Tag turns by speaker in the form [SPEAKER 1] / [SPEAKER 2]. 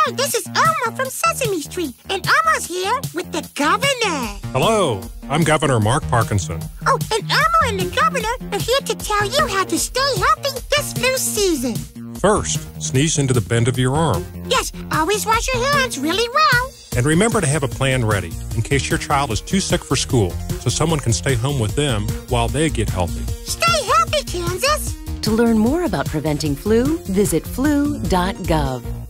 [SPEAKER 1] Hi, this is Elmo from Sesame Street, and Elmo's here with the governor.
[SPEAKER 2] Hello, I'm Governor Mark Parkinson.
[SPEAKER 1] Oh, and Elmo and the governor are here to tell you how to stay healthy this flu season.
[SPEAKER 2] First, sneeze into the bend of your arm.
[SPEAKER 1] Yes, always wash your hands really well.
[SPEAKER 2] And remember to have a plan ready in case your child is too sick for school, so someone can stay home with them while they get healthy.
[SPEAKER 1] Stay healthy, Kansas.
[SPEAKER 3] To learn more about preventing flu, visit flu.gov.